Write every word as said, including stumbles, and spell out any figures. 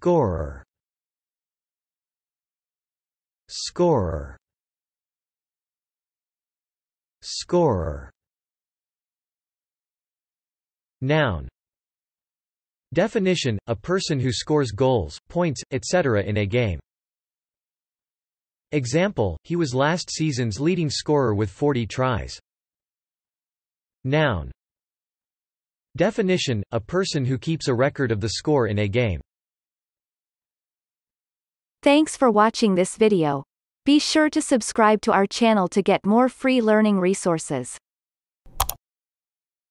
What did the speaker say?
Scorer. Scorer. Scorer. Noun. Definition: a person who scores goals, points, et cetera in a game. Example: he was last season's leading scorer with forty tries. Noun. Definition: a person who keeps a record of the score in a game. Thanks for watching this video. Be sure to subscribe to our channel to get more free learning resources.